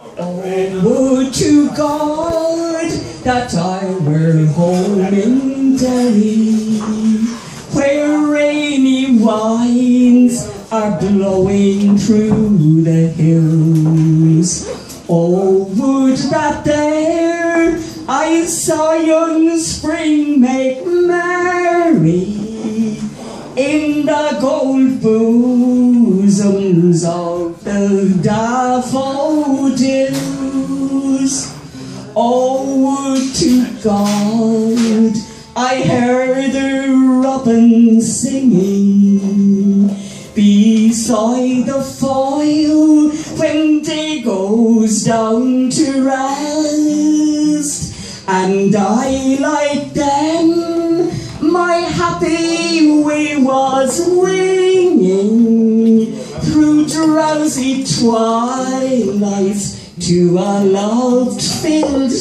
Oh, would to God that I were home in Derry, where rainy winds are blowing through the hills. Oh, would that there I saw young spring make merry in the gold bosoms of the daffodils. Oh, would to God I heard the robin singing beside the foil when day goes down to rest, and I, like them, my happy way was winging through drowsy twilights to a love-filled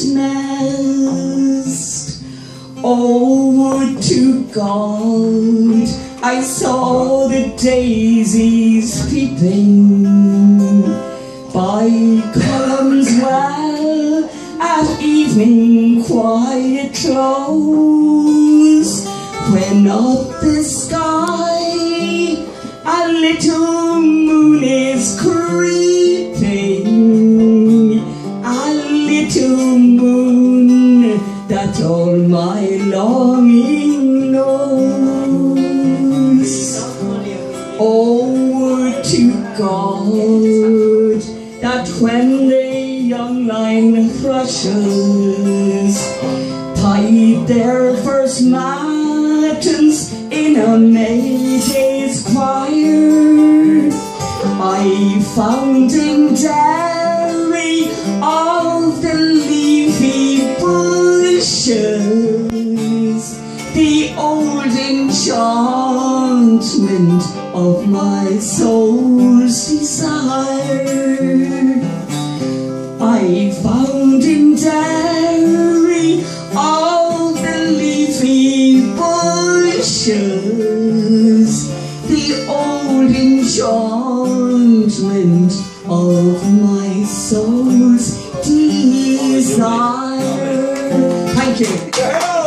nest. Oh, would to God I saw the daisies peeping by columns well at evening quiet close, when up the sky a little moon is creeping, a little moon that all my longing knows. Oh, would to God that when the young line thrushes pied their first matins in a May-day's choir, I found in Derry of the leafy bushes the old enchantment of my soul's desire. I found in Derry all the leafy bushes the old enchantment of my soul's desire. Thank you.